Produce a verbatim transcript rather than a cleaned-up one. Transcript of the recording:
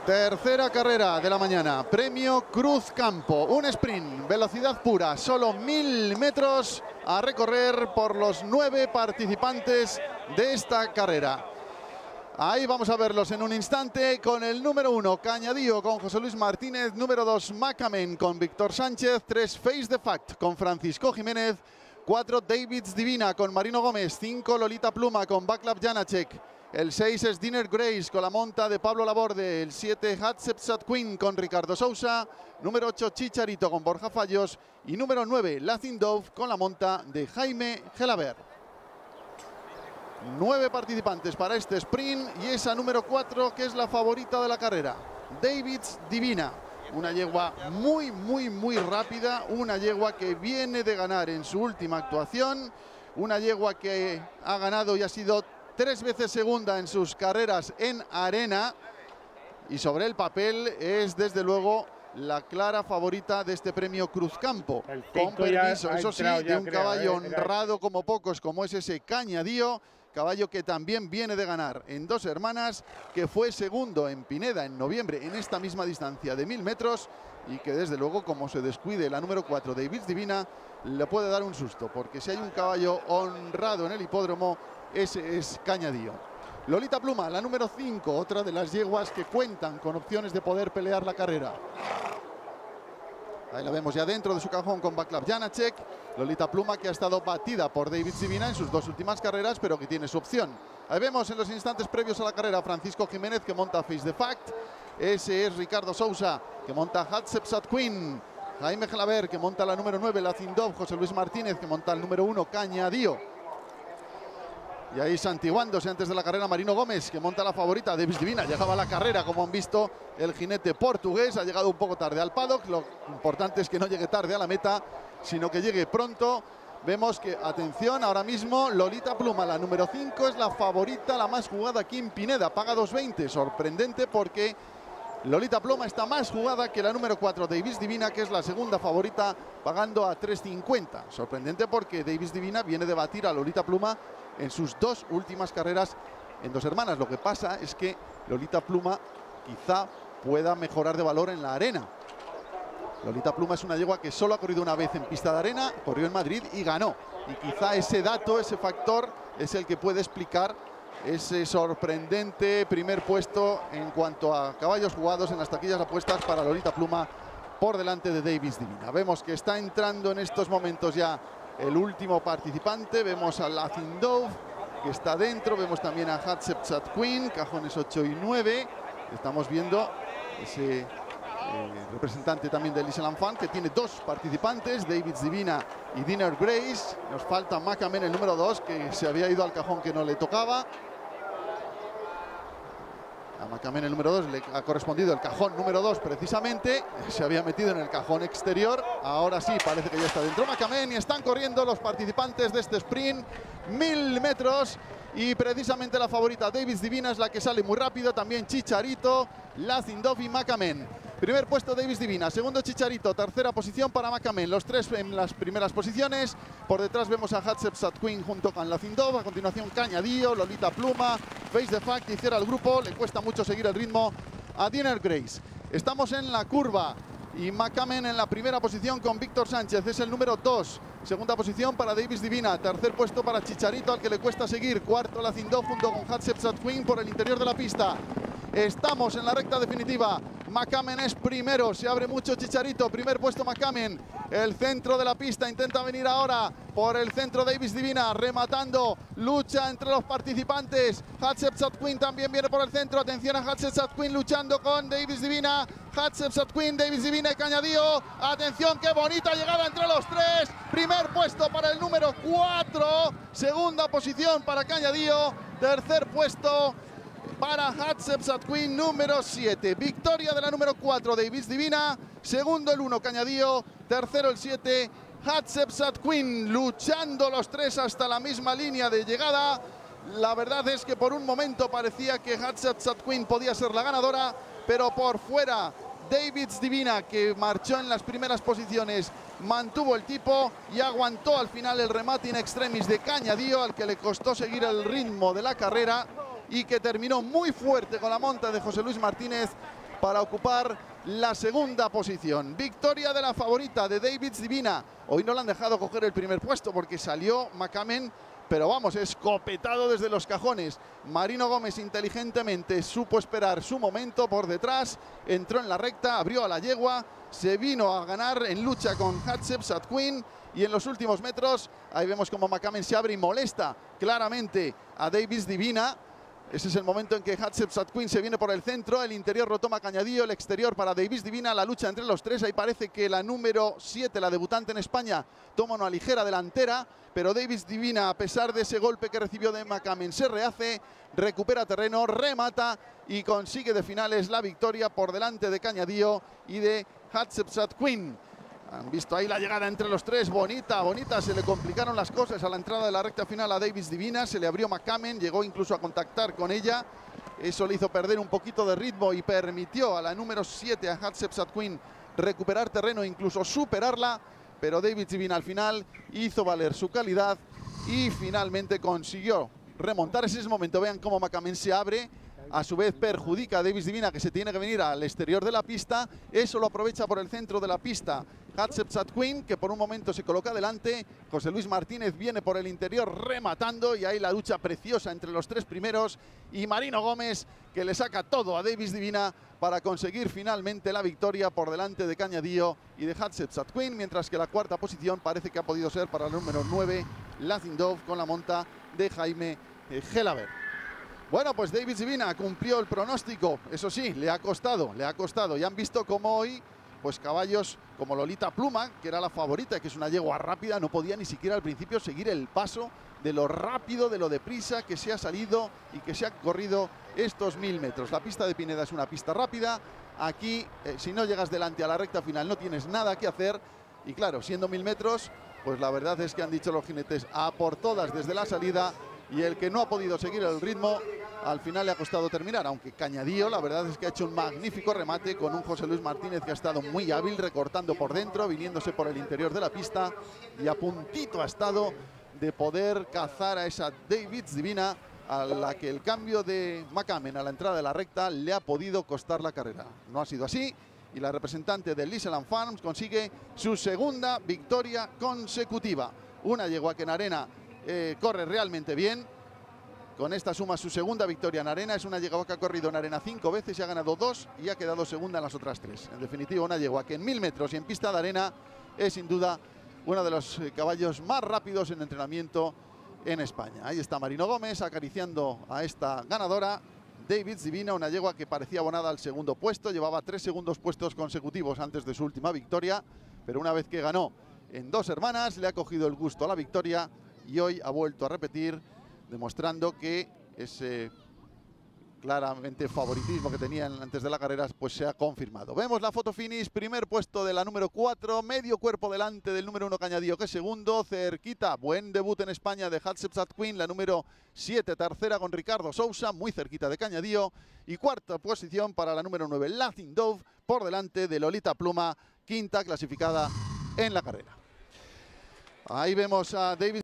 Tercera carrera de la mañana, premio Cruz Campo, un sprint, velocidad pura, solo mil metros a recorrer por los nueve participantes de esta carrera. Ahí vamos a verlos en un instante con el número uno, Cañadío, con José Luis Martínez, número dos, Macamen con Víctor Sánchez, tres, Face the Fact con Francisco Jiménez, cuatro, Davids Divina con Marino Gómez, cinco, Lolita Pluma con Václav Janacek, el seis es Dinner Grace con la monta de Pablo Laborde, el siete, Hatshepsut Queen con Ricardo Sousa, número ocho, Chicharito con Borja Fallos y número nueve, Laughing Dove con la monta de Jaime Gelabert. Nueve participantes para este sprint y esa número cuatro que es la favorita de la carrera, Davids Divina. Una yegua muy, muy, muy rápida, una yegua que viene de ganar en su última actuación, una yegua que ha ganado y ha sido tres veces segunda en sus carreras en arena y sobre el papel es desde luego la clara favorita de este premio Cruz Campo. Con permiso, eso sí, de un caballo honrado como pocos, como es ese Cañadío, caballo que también viene de ganar en Dos Hermanas, que fue segundo en Pineda en noviembre en esta misma distancia de mil metros y que desde luego, como se descuide la número cuatro, Davids Divina, le puede dar un susto, porque si hay un caballo honrado en el hipódromo, ese es Cañadío. Lolita Pluma, la número cinco, otra de las yeguas que cuentan con opciones de poder pelear la carrera. Ahí la vemos ya dentro de su cajón con Václav Janacek. Lolita Pluma, que ha estado batida por Davids Divina en sus dos últimas carreras, pero que tiene su opción. Ahí vemos en los instantes previos a la carrera Francisco Jiménez, que monta Face the Fact. Ese es Ricardo Sousa, que monta Hatshepsut Queen. Jaime Gelabert, que monta la número nueve, Laughing Dove. José Luis Martínez, que monta el número uno, Cañadío. Y ahí santiguándose antes de la carrera Marino Gómez, que monta la favorita Davids Divina. Llegaba a la carrera, como han visto, el jinete portugués. Ha llegado un poco tarde al paddock. Lo importante es que no llegue tarde a la meta, sino que llegue pronto. Vemos que, atención, ahora mismo Lolita Pluma, la número cinco, es la favorita, la más jugada aquí en Pineda. Paga dos veinte. Sorprendente porque Lolita Pluma está más jugada que la número cuatro, Davids Divina, que es la segunda favorita, pagando a tres cincuenta. Sorprendente porque Davids Divina viene de batir a Lolita Pluma en sus dos últimas carreras en Dos Hermanas. Lo que pasa es que Lolita Pluma quizá pueda mejorar de valor en la arena. Lolita Pluma es una yegua que solo ha corrido una vez en pista de arena, corrió en Madrid y ganó. Y quizá ese dato, ese factor, es el que puede explicar ese sorprendente primer puesto en cuanto a caballos jugados en las taquillas apuestas para Lolita Pluma por delante de Davids Divina. Vemos que está entrando en estos momentos ya el último participante. Vemos a Laughing Dove, que está dentro. Vemos también a Hatshepsut Queen, cajones ocho y nueve. Estamos viendo ese eh, representante también de Elise L'Enfant, que tiene dos participantes, Davids Divina y Dinner Grace. Nos falta Macamen, el número dos, que se había ido al cajón que no le tocaba. A Macamen, el número dos, le ha correspondido el cajón número dos precisamente. Se había metido en el cajón exterior. Ahora sí, parece que ya está dentro Macamen y están corriendo los participantes de este sprint. Mil metros y precisamente la favorita Davids Divina es la que sale muy rápido. También Chicharito, Laughing Dove y Macamen. Primer puesto Davids Divina, segundo Chicharito, tercera posición para Macamen, los tres en las primeras posiciones. Por detrás vemos a Hatshepsut Queen junto con Laughing Dove, a continuación Cañadío, Lolita Pluma, Face the Fact y cierra el grupo. Le cuesta mucho seguir el ritmo a Dinner Grace. Estamos en la curva y Macamen en la primera posición con Víctor Sánchez, es el número dos. Segunda posición para Davids Divina, tercer puesto para Chicharito, al que le cuesta seguir. Cuarto Laughing Dove junto con Hatshepsut Queen por el interior de la pista. Estamos en la recta definitiva. Macamen es primero, se abre mucho Chicharito, primer puesto Macamen. El centro de la pista intenta venir ahora por el centro Davids Divina, rematando, lucha entre los participantes. Hatshepsut Queen también viene por el centro, atención a Hatshepsut Queen luchando con Davids Divina. Hatshepsut Queen, Davids Divina y Cañadío. Atención, qué bonita llegada entre los tres. Primer puesto para el número cuatro, segunda posición para Cañadío, tercer puesto para Hatshepsut Queen, número siete. Victoria de la número cuatro, Davids Divina. Segundo el uno, Cañadío. Tercero el siete, Hatshepsut Queen. Luchando los tres hasta la misma línea de llegada. La verdad es que por un momento parecía que Hatshepsut Queen podía ser la ganadora, pero por fuera Davids Divina, que marchó en las primeras posiciones, mantuvo el tipo y aguantó al final el remate in extremis de Cañadío, al que le costó seguir el ritmo de la carrera y que terminó muy fuerte con la monta de José Luis Martínez para ocupar la segunda posición. Victoria de la favorita de Davids Divina. Hoy no le han dejado coger el primer puesto porque salió Macamen, pero vamos, escopetado desde los cajones. Marino Gómez inteligentemente supo esperar su momento por detrás, entró en la recta, abrió a la yegua, se vino a ganar en lucha con Hatshepsut Queen y en los últimos metros ahí vemos como Macamen se abre y molesta claramente a Davids Divina. Ese es el momento en que Hatshepsut Queen se viene por el centro, el interior lo toma Cañadillo, el exterior para Davids Divina, la lucha entre los tres. Ahí parece que la número siete, la debutante en España, toma una ligera delantera, pero Davids Divina, a pesar de ese golpe que recibió de Macamen, se rehace, recupera terreno, remata y consigue de finales la victoria por delante de Cañadillo y de Hatshepsut Queen. Han visto ahí la llegada entre los tres, bonita, bonita, se le complicaron las cosas a la entrada de la recta final a Davids Divina, se le abrió Macamen, llegó incluso a contactar con ella, eso le hizo perder un poquito de ritmo y permitió a la número siete, a Hatshepsut Queen, recuperar terreno e incluso superarla, pero Davids Divina al final hizo valer su calidad y finalmente consiguió remontar. Ese es el momento, vean cómo Macamen se abre, a su vez perjudica a Davids Divina, que se tiene que venir al exterior de la pista, eso lo aprovecha por el centro de la pista Hatshepsut Queen, que por un momento se coloca delante. José Luis Martínez viene por el interior rematando y ahí la lucha preciosa entre los tres primeros y Marino Gómez, que le saca todo a Davids Divina para conseguir finalmente la victoria por delante de Cañadillo y de Hatshepsut Queen, mientras que la cuarta posición parece que ha podido ser para el número nueve, Laughing Dove, con la monta de Jaime Gelabert. Bueno, pues Davids Divina cumplió el pronóstico, eso sí, le ha costado, le ha costado. Ya han visto cómo hoy, pues caballos como Lolita Pluma, que era la favorita, que es una yegua rápida, no podía ni siquiera al principio seguir el paso de lo rápido, de lo deprisa que se ha salido y que se ha corrido estos mil metros. La pista de Pineda es una pista rápida, aquí eh, si no llegas delante a la recta final no tienes nada que hacer y claro, siendo mil metros, pues la verdad es que han dicho los jinetes a por todas desde la salida y el que no ha podido seguir el ritmo al final le ha costado terminar, aunque Cañadillo la verdad es que ha hecho un magnífico remate con un José Luis Martínez que ha estado muy hábil recortando por dentro, viniéndose por el interior de la pista y a puntito ha estado de poder cazar a esa Davids Divina a la que el cambio de Macamen a la entrada de la recta le ha podido costar la carrera. No ha sido así y la representante de Liseland Farms consigue su segunda victoria consecutiva. Una yegua que en arena eh, corre realmente bien. Con esta suma su segunda victoria en arena. Es una yegua que ha corrido en arena cinco veces y ha ganado dos y ha quedado segunda en las otras tres. En definitiva, una yegua que en mil metros y en pista de arena es sin duda uno de los caballos más rápidos en entrenamiento en España. Ahí está Marino Gómez acariciando a esta ganadora. Davids Divina, una yegua que parecía abonada al segundo puesto. Llevaba tres segundos puestos consecutivos antes de su última victoria. Pero una vez que ganó en Dos Hermanas, le ha cogido el gusto a la victoria y hoy ha vuelto a repetir, demostrando que ese claramente favoritismo que tenían antes de la carrera pues se ha confirmado. Vemos la foto finish, primer puesto de la número cuatro, medio cuerpo delante del número uno Cañadillo, que es segundo, cerquita, buen debut en España de Hatshepsut Queen, la número siete, tercera con Ricardo Sousa, muy cerquita de Cañadillo, y cuarta posición para la número nueve, Laughing Dove, por delante de Lolita Pluma, quinta clasificada en la carrera. Ahí vemos a David